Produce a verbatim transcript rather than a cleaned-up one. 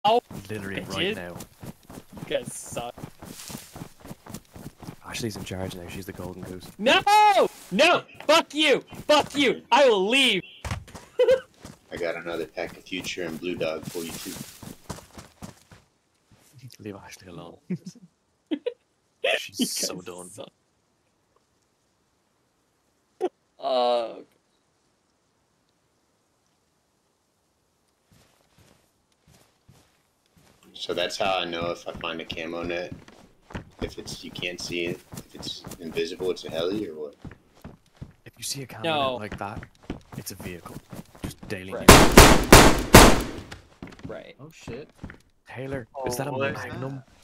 Oh, literally bitches. right now. You guys suck. Ashley's in charge now. She's the golden goose. No! No! Fuck you! Fuck you! I will leave! I got another pack of Future and Blue Dog for you too. Leave Ashley alone. You She's so guys done. suck. Oh. So that's how I know if I find a camo net. If it's you can't see it, if it's invisible, it's a heli or what? If you see a camera No. like that, it's a vehicle. Just daily. Right. Right. Oh shit. Taylor, Oh, is that a what is Magnum? that?